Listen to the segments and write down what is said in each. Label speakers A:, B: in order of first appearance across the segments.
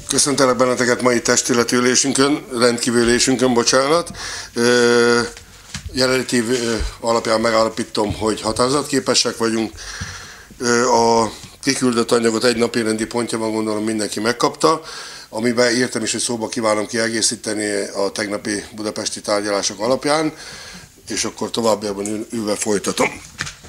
A: Köszöntelek benneteket mai testületi ülésünkön, rendkívüli ülésünkön, bocsánat. Jelenléti alapján megállapítom, hogy határozatképesek vagyunk. A kiküldött anyagot egy napirendi pontja van, gondolom mindenki megkapta, amiben írtam is, hogy szóba kívánom kiegészíteni a tegnapi budapesti tárgyalások alapján, és akkor továbbiakban ülve folytatom.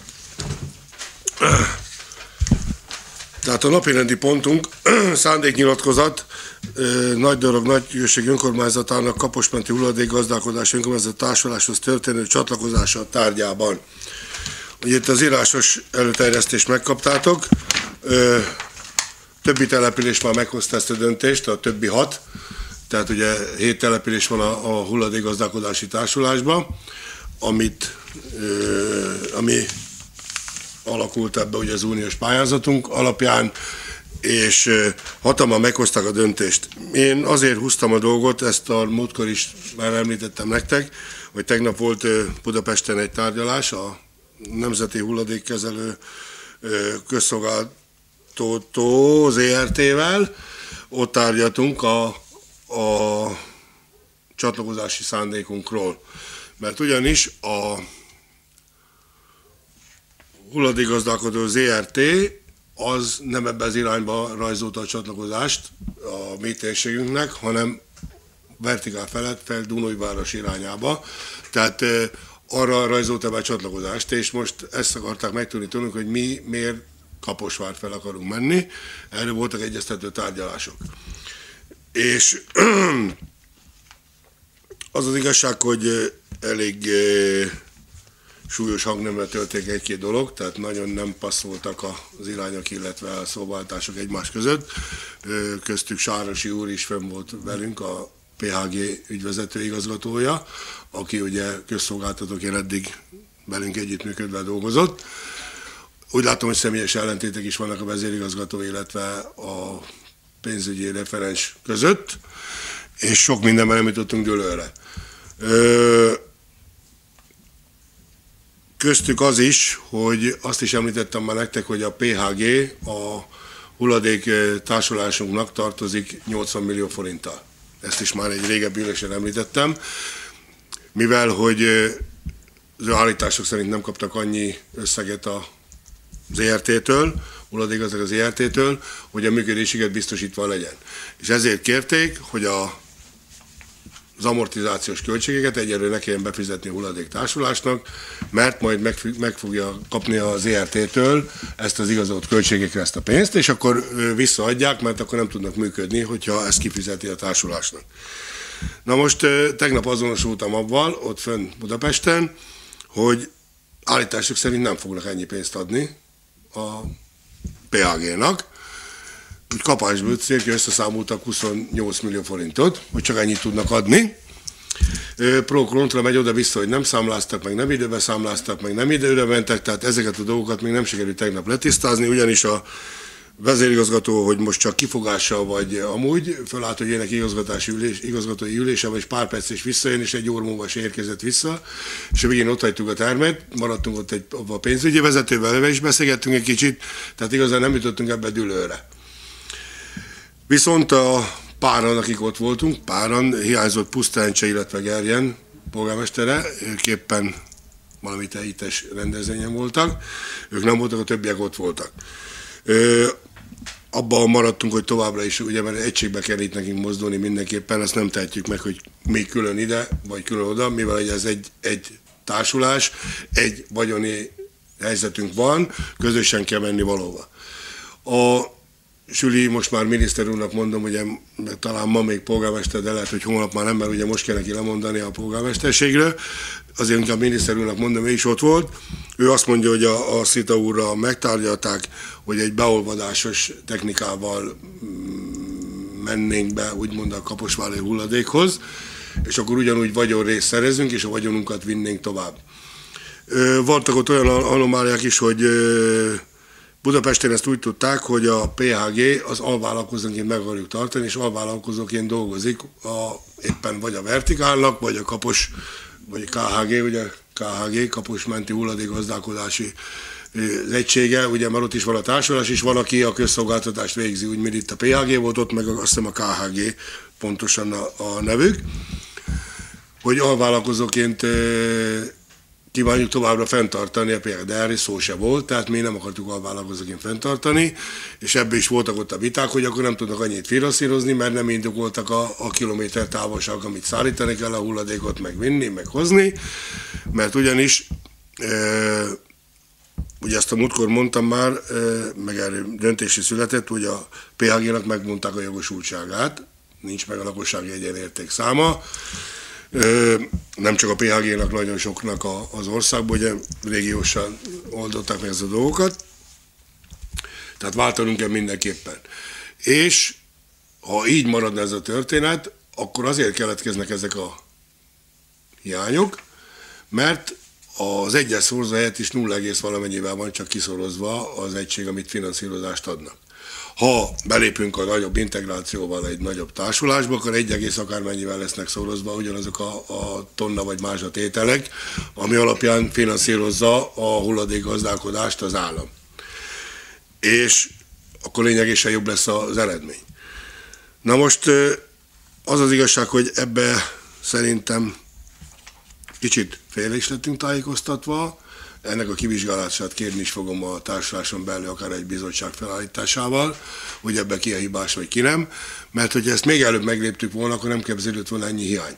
A: Tehát a napirendi pontunk szándéknyilatkozat Nagydarab Nagyközség önkormányzatának Kaposmenti hulladékgazdálkodási önkormányzat társuláshoz történő csatlakozása tárgyában. Ugye itt az írásos előterjesztést megkaptátok, többi település már meghozta ezt a döntést, a többi 6, tehát ugye 7 település van a hulladékgazdálkodási társulásban, ami alakult ebbe ugye az uniós pályázatunk alapján, és hatalman meghozták a döntést. Én azért húztam a dolgot, ezt a múltkor is már említettem nektek, hogy tegnap volt Budapesten egy tárgyalás a Nemzeti Hulladékkezelő Közszolgáltató ZRT-vel. Ott tárgyaltunk a csatlakozási szándékunkról. Mert ugyanis a hulladékgazdálkodó ZRT az nem ebbe az irányba rajzolta a csatlakozást a mi térségünknek, hanem vertikál felett fel Dunajváros irányába. Tehát arra rajzolta be a csatlakozást, és most ezt akarták megtudni tőlünk, hogy mi miért Kaposvárt fel akarunk menni. Erről voltak egyeztető tárgyalások. És az az igazság, hogy elég súlyos hangnemre történik egy-két dolog, tehát nagyon nem passzoltak az irányok, illetve a szóváltások egymás között. Köztük Sárosi úr is fenn volt velünk, a PHG ügyvezető igazgatója, aki ugye közszolgáltatóként eddig velünk együttműködve dolgozott. Úgy látom, hogy személyes ellentétek is vannak a vezérigazgató, illetve a pénzügyi referens között, és sok mindenben nem jutottunk dőlőre. Köztük az is, hogy azt is említettem már nektek, hogy a PHG a hulladék társulásunknak tartozik 80 millió forinttal. Ezt is már egy régebbi ülésen említettem, mivel hogy az állítások szerint nem kaptak annyi összeget az ERT-től, hulladékgazdag az ERT-től, hogy a működésüket biztosítva legyen. És ezért kérték, hogy az amortizációs költségeket egyelőre ne kelljen befizetni a hulladéktársulásnak, mert majd meg fogja kapni az ERT-től ezt az igazolt költségekre ezt a pénzt, és akkor visszaadják, mert akkor nem tudnak működni, hogyha ezt kifizeti a társulásnak. Na most tegnap azonosultam avval, ott fönn Budapesten, hogy állítások szerint nem fognak ennyi pénzt adni a PHG-nak, úgy kapásból célja összeszámoltak 28 millió forintot, hogy csak ennyit tudnak adni. Pro-kontra megy oda-vissza, hogy nem számláztak, meg nem időben számláztak, meg nem időre mentek, tehát ezeket a dolgokat még nem sikerült tegnap letisztázni, ugyanis a vezérigazgató, hogy most csak kifogással vagy amúgy, felállt, hogy ének igazgatói ülése, vagy pár perc és visszajön, és egy óra múlva se érkezett vissza, és a végén ott hagytuk a termet, maradtunk ott a pénzügyi vezetővel, vele is beszélgettünk egy kicsit, tehát igazán nem jutottunk ebbe dűlőre. Viszont a páran, akik ott voltunk, páran hiányzott Pusztáncsa, illetve Gerjen polgármestere, ők éppen valami tejítés rendezvényen voltak, ők nem voltak, a többiek ott voltak. Abban maradtunk, hogy továbbra is, ugye, mert egységbe kell itt nekünk mozdulni mindenképpen, ezt nem tehetjük meg, hogy mi külön ide, vagy külön oda, mivel ez egy társulás, egy vagyoni helyzetünk van, közösen kell menni valóba. Süli, most már miniszter úrnak mondom, ugye talán ma még polgármester, de lehet, hogy holnap már nem, mert ugye most kell neki lemondani a polgármesterségről. Azért inkább miniszter úrnak mondom, ő is ott volt. Ő azt mondja, hogy a Szita úrral megtárgyalták, hogy egy beolvadásos technikával mennénk be, úgymond a kaposvári hulladékhoz, és akkor ugyanúgy vagyonrészt szerezünk, és a vagyonunkat vinnénk tovább. Voltak ott olyan anomáliák is, hogy Budapesten ezt úgy tudták, hogy a PHG az alvállalkozóként meg akarjuk tartani, és alvállalkozóként dolgozik éppen vagy a vertikálnak, vagy a Kapos, vagy a KHG, ugye KHG, Kaposmenti Hulladékgazdálkodási az egysége, ugye már ott is van a társulás, és van, aki a közszolgáltatást végzi, úgy, mint itt a PHG volt, ott meg azt hiszem a KHG pontosan a nevük, hogy alvállalkozóként kívánjuk továbbra fenntartani a PHG, de erről szó se volt, tehát mi nem akartuk alvállalkozóként fenntartani, és ebből is voltak ott a viták, hogy akkor nem tudnak annyit finanszírozni, mert nem indokoltak a kilométer távolság, amit szállítani kell a hulladékot, meg vinni, meg hozni, mert ugyanis ugye ezt a múltkor mondtam már, meg erről döntési született, hogy a PHG-nak megmondták a jogosultságát, nincs meg a lakossági egyenérték száma, nem csak a PHG-nak, nagyon soknak az országban, ugye régiósan oldották meg ezt a dolgokat, tehát váltanunk kell mindenképpen. És ha így maradna ez a történet, akkor azért keletkeznek ezek a hiányok, mert az egyes szorzó helyett is 0, valamennyivel van csak kiszorozva az egység, amit finanszírozást adnak. Ha belépünk a nagyobb integrációval egy nagyobb társulásba, akkor 1, akármennyivel lesznek szorozva ugyanazok a tonna vagy mázsa tételek, ami alapján finanszírozza a hulladékgazdálkodást az állam. És akkor lényegesen jobb lesz az eredmény. Na most az az igazság, hogy ebbe szerintem kicsit félre is lettünk tájékoztatva, ennek a kivizsgálását kérni is fogom a társuláson belül, akár egy bizottság felállításával, hogy ebbe ki a hibás, vagy ki nem, mert hogyha ezt még előbb megléptük volna, akkor nem képzelődött volna ennyi hiány.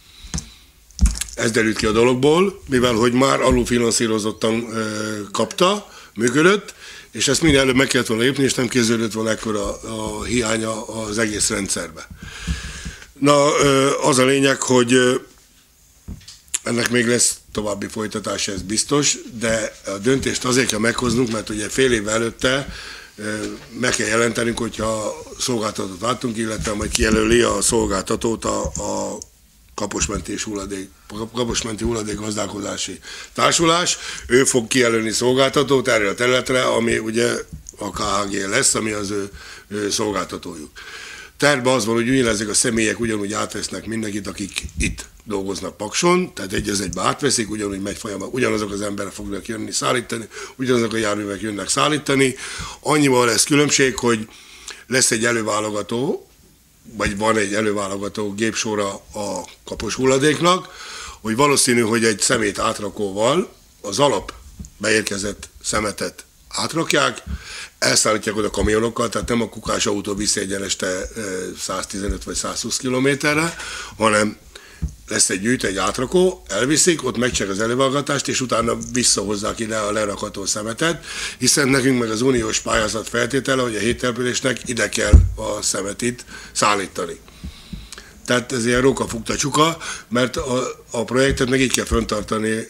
A: Ez derült ki a dologból, mivel hogy már alulfinanszírozottan kapta, működött, és ezt minél előbb meg kellett volna lépni, és nem képzelődött volna ekkora a hiánya az egész rendszerbe. Na, az a lényeg, hogy ennek még lesz további folytatása, ez biztos, de a döntést azért kell meghoznunk, mert ugye fél év előtte meg kell jelentenünk, hogyha szolgáltatót láttunk, illetve majd kijelöli a szolgáltatót a Kaposmenti Hulladék Gazdálkodási Társulás. Ő fog kijelölni szolgáltatót erre a területre, ami ugye a KHG lesz, ami az ő szolgáltatójuk. Tervben az van, hogy ugyanezek a személyek ugyanúgy átvesznek mindenkit, akik itt dolgoznak Pakson, tehát egy az egybe átveszik, ugyanúgy megy folyamat, ugyanazok az emberek fognak jönni szállítani, ugyanazok a járművek jönnek szállítani. Annyival lesz különbség, hogy lesz egy előválogató, vagy van egy előválogató gépsora a kapos hulladéknak, hogy valószínű, hogy egy szemét átrakóval az alap beérkezett szemetet átrakják, elszállítják oda kamionokkal, tehát nem a kukás autó viszi egyeneste 115 vagy 120 kilométerre, hanem lesz egy gyűjtő, egy átrakó, elviszik, ott megcsinálják az előválogatást, és utána visszahozzák ide a lerakható szemetet, hiszen nekünk meg az uniós pályázat feltétele, hogy a héttelepülésnek ide kell a szemetit szállítani. Tehát ez ilyen rókafugta csuka, mert a projektet meg így kell fenntartani,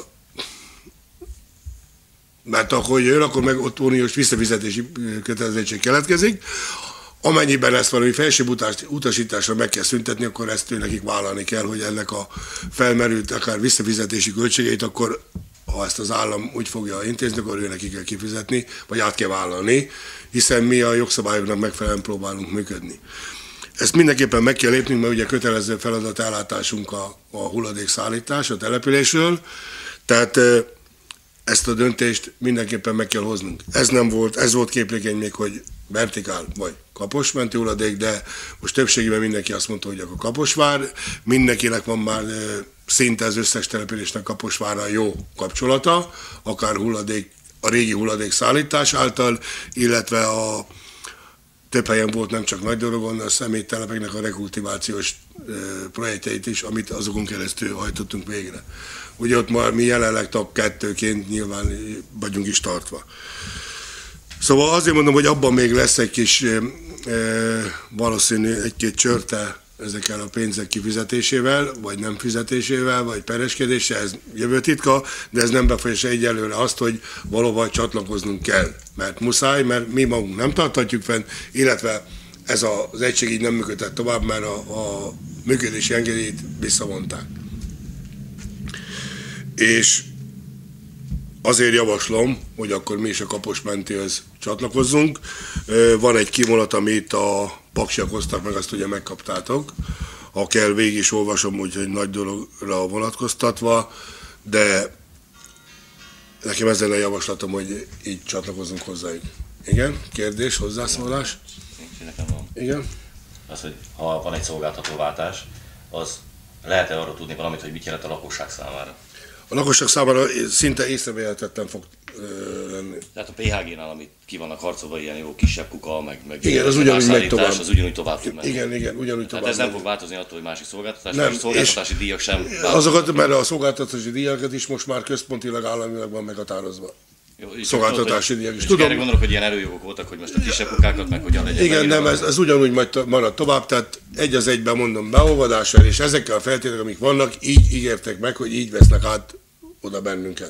A: mert akkor jön, akkor meg ott uniós visszafizetési kötelezettség keletkezik. Amennyiben ezt valami felsőbb utasításra meg kell szüntetni, akkor ezt nekik vállalni kell, hogy ennek a felmerült akár visszafizetési költségeit, akkor ha ezt az állam úgy fogja intézni, akkor ő neki kell kifizetni, vagy át kell vállalni, hiszen mi a jogszabályoknak megfelelően próbálunk működni. Ezt mindenképpen meg kell lépnünk, mert ugye kötelező feladatellátásunk a hulladékszállítás a településről, tehát ezt a döntést mindenképpen meg kell hoznunk. Ez volt képlékeny még, hogy vertikál vagy kaposmenti hulladék, de most többségében mindenki azt mondta, hogy akkor Kaposvár, mindenkinek van már szinte az összes településnek Kaposvárral jó kapcsolata, akár a régi hulladék szállítás által, illetve a több helyen volt nem csak Nagydorogon, a személytelepeknek a rekultivációs projektjeit is, amit azokon keresztül hajtottunk végre. Ugye ott már mi jelenleg tag 2-ként nyilván vagyunk is tartva. Szóval azért mondom, hogy abban még lesz egy kis valószínű egy-két csörte ezekkel a pénzek kifizetésével, vagy nem fizetésével, vagy pereskedéssel, ez jövő titka, de ez nem befolyásolja egyelőre azt, hogy valóban csatlakoznunk kell. Mert muszáj, mert mi magunk nem tarthatjuk fenn, illetve ez az egység így nem működhet tovább, mert a működési engedélyt visszavonták. És azért javaslom, hogy akkor mi is a Kaposmentihez csatlakozzunk. Van egy kivonulat, amit a paksiak hoztak meg, azt ugye megkaptátok. Ha kell, végig is olvasom, úgyhogy nagy dologra vonatkoztatva, de nekem ez lenne a javaslatom, hogy így csatlakozunk hozzájuk. Igen? Kérdés, hozzászólás?
B: Nekem van.
A: Igen?
B: Az, hogy ha van egy szolgáltatóváltás, az lehet-e arról tudni valamit, hogy mit jelent a lakosság számára?
A: A lakosság számára szinte észrevéhetetlen fog lenni.
B: Tehát a PHG-nál, amit ki vannak harcolva, ilyen jó kisebb kuka, meg
A: igen, az ugyanúgy megy tovább.
B: Az ugyanúgy tovább tud menni.
A: Igen, ugyanúgy tovább.
B: Tehát ez nem fog változni attól, hogy másik szolgáltatás,
A: nem,
B: és szolgáltatási díjak sem változnak.
A: Azokat, mert a szolgáltatási díjakat is most már központilag, államilag van meghatározva.
B: Jó,
A: szolgáltatási díjak is.
B: Tudom. Erre gondolok, hogy ilyen előjogok voltak, hogy most a kisebb kukákat meg hogyan legyen.
A: Igen, nem, ez ugyanúgy marad tovább, tehát egy az egyben mondom beolvadással, és ezekkel a feltételek, amik vannak, így ígértek meg, hogy így vesznek át oda bennünket.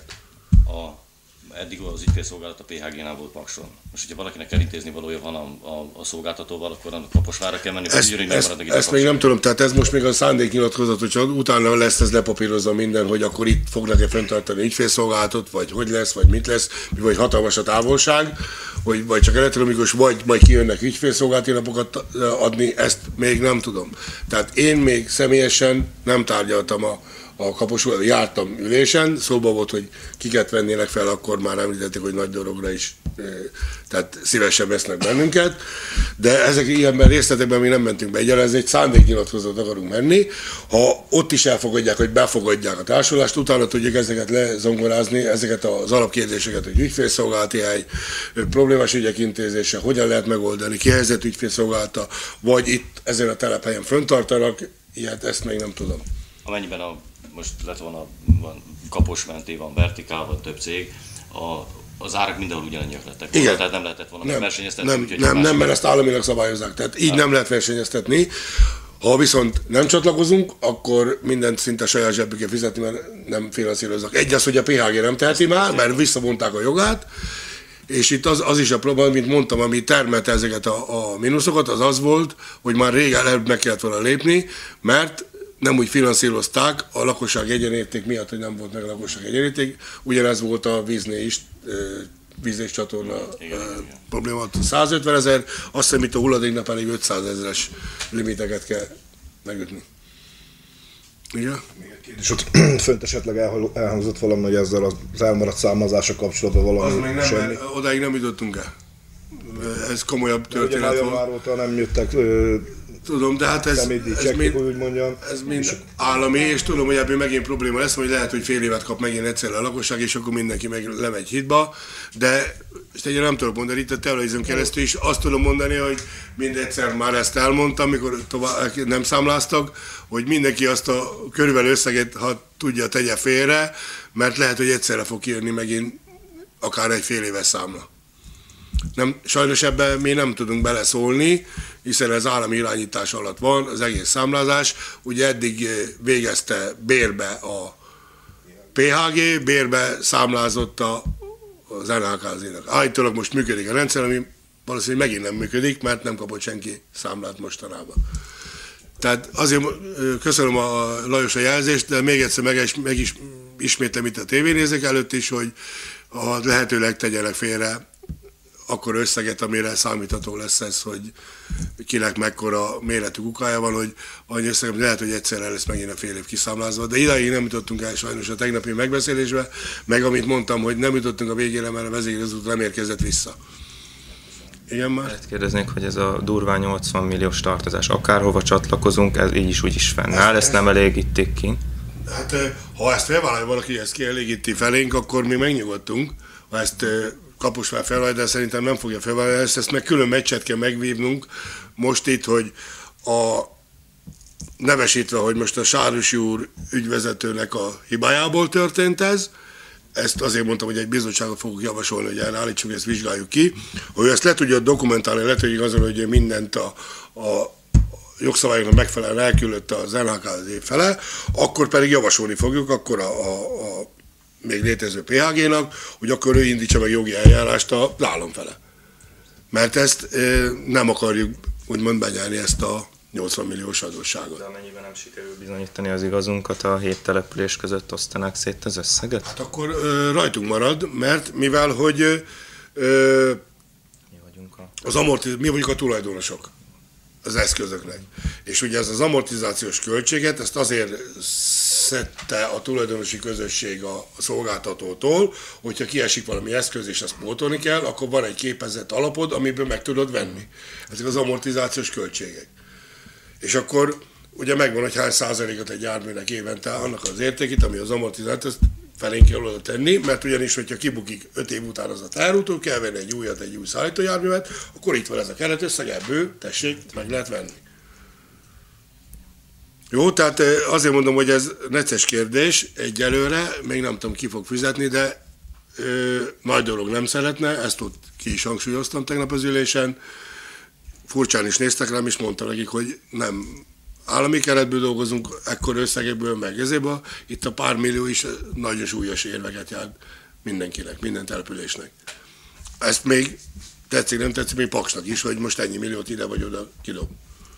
B: Eddig az ügyfélszolgálat a PHG-nál volt Pakson. Most, hogyha valakinek elintézni valója van a szolgáltatóval, akkor annak Kaposvárra kell menni, vagy ugyanúgy megmaradnak itt.
A: Ezt még nem tudom, tehát ez most még a szándéknyilatkozat, hogy utána lesz ez lepapírozva minden, hogy akkor itt fognak-e fenntartani ügyfélszolgálatot, vagy hogy lesz, vagy mit lesz, vagy hatalmas a távolság, vagy csak elektronikus, vagy majd kijönnek ügyfélszolgálati napokat adni, ezt még nem tudom. Tehát én még személyesen nem tárgyaltam a Kaposvárra, jártam ülésen, szóba volt, hogy kiket vennének fel, akkor már említették, hogy nagy dologra is, tehát szívesen vesznek bennünket, de ezek ilyenben részletekben mi nem mentünk be. Egyáltalán ez egy szándéknyilatkozatot akarunk menni, ha ott is elfogadják, hogy befogadják a társulást, utána tudjuk ezeket lezongorázni, ezeket az alapkérdéseket, hogy ügyfélszolgálati hely, problémás ügyek intézése, hogyan lehet megoldani, kihelyezett ügyfélszolgálata, vagy itt ezen a telephelyen föntartanak, ilyet, ezt még nem tudom.
B: Amennyiben most lett volna, van Kapos mentén, van Vertikál, van több cég, az árak mindenhol ugyanannyiak lettek volna,
A: igen.
B: Tehát nem lehetett volna versenyeztetni.
A: Nem, mert ezt államilag szabályozzák, tehát így nem lehet versenyeztetni. Ha viszont nem csatlakozunk, akkor mindent szinte saját zsebükkel fizetni, mert nem finanszírozzak. Egy az, hogy a PHG nem teheti már, mert visszavonták a jogát, és itt az is a probléma, mint mondtam, ami termelte ezeket a mínuszokat, az volt, hogy már régen előbb meg kellett volna lépni, mert nem úgy finanszírozták a lakosság egyenérték miatt, hogy nem volt meg a lakosság egyenérték. Ugyanez volt a víznél is, vízés csatorna probléma. 150 000, azt hiszem itt a hulladéknál pedig 500 000-es limiteket kell megütni. Igen?
C: Még egy kérdés, ott fönt esetleg elhangzott valami, hogy ezzel az elmaradt számlázással kapcsolatban valami
A: az még nem,
C: semmi.
A: Odáig nem jutottunk el. Ez komolyabb történet
C: volt.
A: volt.
C: Már óta nem jöttek
A: tudom, de hát ez mind állami, és tudom, hogy ebből megint probléma lesz, hogy lehet, hogy fél évet kap megint egyszerre a lakosság, és akkor mindenki meg lemegy hitba, de ezt egyre nem tudok mondani, itt a televízión keresztül is azt tudom mondani, hogy mindegszer már ezt elmondtam, amikor tovább nem számláztak, hogy mindenki azt a körülbelül összeget, ha tudja, tegye félre, mert lehet, hogy egyszerre fog kijönni megint akár egy fél éves számla. Nem, sajnos ebben mi nem tudunk beleszólni, hiszen ez állami irányítás alatt van, az egész számlázás. Ugye eddig végezte bérbe a PHG, bérbe számlázott az NHKZ-nak. Állítólag most működik a rendszer, ami valószínűleg megint nem működik, mert nem kapott senki számlát mostanában. Tehát azért köszönöm a Lajos a jelzést, de még egyszer meg is ismétlem itt a tévénézők előtt is, hogy lehetőleg tegyenek félre akkor összeget, amire számítható lesz ez, hogy kinek mekkora méretű kukája van, hogy annyi összeget lehet, hogy egyszerre lesz megint a fél év kiszámlázva. De idáig nem jutottunk el sajnos a tegnapi megbeszélésbe, meg amit mondtam, hogy nem jutottunk a végére, mert a vezérigazgató nem érkezett vissza. Igen már?
D: Ezt kérdeznék, hogy ez a durván 80 milliós tartozás, akárhova csatlakozunk, ez így is úgy is fennáll, ezt nem elégítik ki?
A: Hát ha ezt felvállalja valaki, ezt kielégíti felénk, akkor mi megnyugodtunk. Ha ezt Kaposvár felvállalja, de szerintem nem fogja felvállalni, ezt meg külön meccset kell megvívnunk most itt, hogy nevesítve, hogy most a Sárosi úr ügyvezetőnek a hibájából történt ez, ezt azért mondtam, hogy egy bizottságot fogok javasolni, hogy állítsuk, ezt vizsgáljuk ki, hogy ezt le tudja dokumentálni, le tudja igazolni, hogy mindent a jogszabályoknak megfelelően elküldött az NHKZ fele, akkor pedig javasolni fogjuk, akkor a még létező PHG-nak, hogy akkor ő indítsa meg jogi eljárást az állam fele. Mert ezt nem akarjuk úgymond benyelni ezt a 80 milliós adósságot.
D: De amennyiben nem sikerül bizonyítani az igazunkat, a 7 település között osztanák szét az összeget?
A: Hát akkor rajtunk marad, mert mivel, hogy mi vagyunk a tulajdonosok. az eszközöknek. És ugye ez az amortizációs költséget, ezt azért szedte a tulajdonosi közösség a szolgáltatótól, hogyha kiesik valami eszköz és azt pótolni kell, akkor van egy képezett alapod, amiből meg tudod venni. Ezek az amortizációs költségek. És akkor ugye megvan, hogy hány százalékot egy járműnek évente annak az értékét, ami az amortizált, ezt felénk kell oda tenni, mert ugyanis, hogyha kibukik 5 év után az a tárútól, kell venni egy újat, egy új szállítójárművet, akkor itt van ez a keretösszeg, ebből, tessék, meg lehet venni. Jó, tehát azért mondom, hogy ez necces kérdés egyelőre, még nem tudom, ki fog fizetni, de nagy dolog nem szeretne, ezt ott ki is hangsúlyoztam tegnap az ülésen, furcsán is néztek rám, és mondta nekik, hogy nem állami keretből dolgozunk, ekkor összegekből, meg ezéből, itt a pár millió is nagyon súlyos érveket járt mindenkinek, minden településnek. Ezt még tetszik, nem tetszik, még Paksnak is, hogy most ennyi milliót ide vagy oda kidob.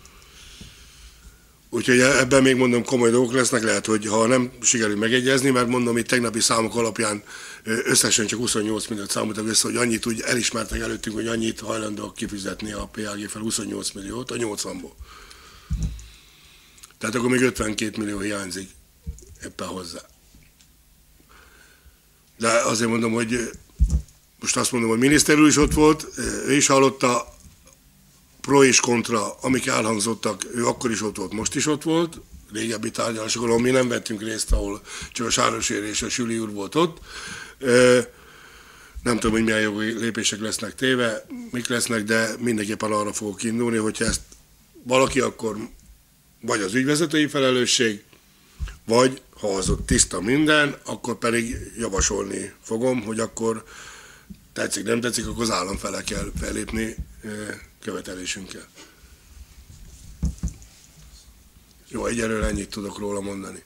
A: Úgyhogy ebben még mondom, komoly dolgok lesznek, lehet, hogy ha nem sikerül megegyezni, mert mondom, itt tegnapi számok alapján összesen csak 28 milliót számoltak össze, hogy annyit úgy elismertek előttünk, hogy annyit hajlandóak kifizetni a PHG fel 28 milliót a 80-ból. Tehát akkor még 52 millió hiányzik éppen hozzá. De azért mondom, hogy most azt mondom, hogy miniszter úr is ott volt, ő is hallotta, pro és kontra, amik elhangzottak, ő akkor is ott volt, most is ott volt, régebbi tárgyalásokon, ahol mi nem vettünk részt, ahol csak a Sárosér és a Süli úr volt ott. Nem tudom, hogy milyen jogi lépések lesznek téve, mik lesznek, de mindenképpen arra fogok indulni, hogyha ezt valaki, akkor vagy az ügyvezetői felelősség, vagy ha az ott tiszta minden, akkor pedig javasolni fogom, hogy akkor tetszik, nem tetszik, akkor az állam fele kell fellépni követelésünkkel. Jó, egyelőre ennyit tudok róla mondani.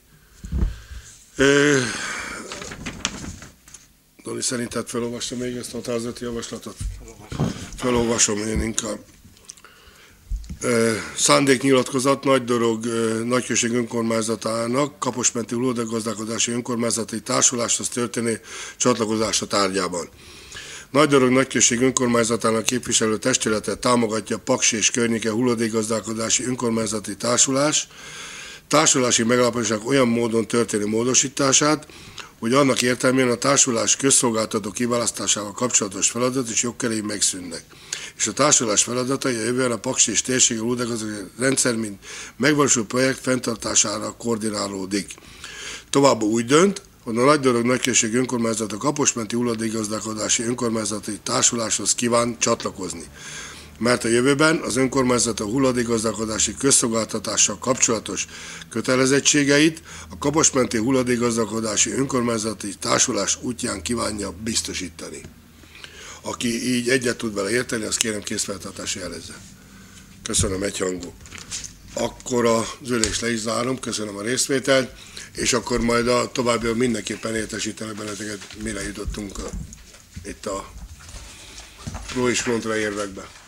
A: Doni, szerinted felolvastam még ezt a határozati javaslatot? Felolvasom én inkább. Szándéknyilatkozat Nagydorog Nagyközség önkormányzatának Kaposmenti Hulladékgazdálkodási Önkormányzati Társuláshoz történő csatlakozása tárgyában. Nagydorog Nagyközség önkormányzatának képviselő testülete támogatja Paks és környéke hulladékgazdálkodási önkormányzati társulási megállapodásnak olyan módon történő módosítását, hogy annak értelmében a társulás közszolgáltató kiválasztásával kapcsolatos feladat és jogkörei megszűnnek. És a társulás feladatai a jövőben a Paks és térségi hulladékgazdálkodási rendszer, mint megvalósuló projekt fenntartására koordinálódik. Továbbá úgy dönt, hogy a Nagydorog Nagyközség önkormányzata Kaposmenti Hulladékgazdálkodási Önkormányzati Társuláshoz kíván csatlakozni. Mert a jövőben az önkormányzat a hulladékgazdálkodási közszolgáltatással kapcsolatos kötelezettségeit a Kaposmenti Hulladékgazdálkodási Önkormányzati Társulás útján kívánja biztosítani. Aki így egyet tud vele érteni, azt kérem készfeltartásra jelezze. Köszönöm, egyhangú. Akkor az ülést le is zárom, köszönöm a részvételt, és akkor majd a továbbiak mindenképpen értesítenek benneteket, mire jutottunk itt a pro és kontra érvekbe.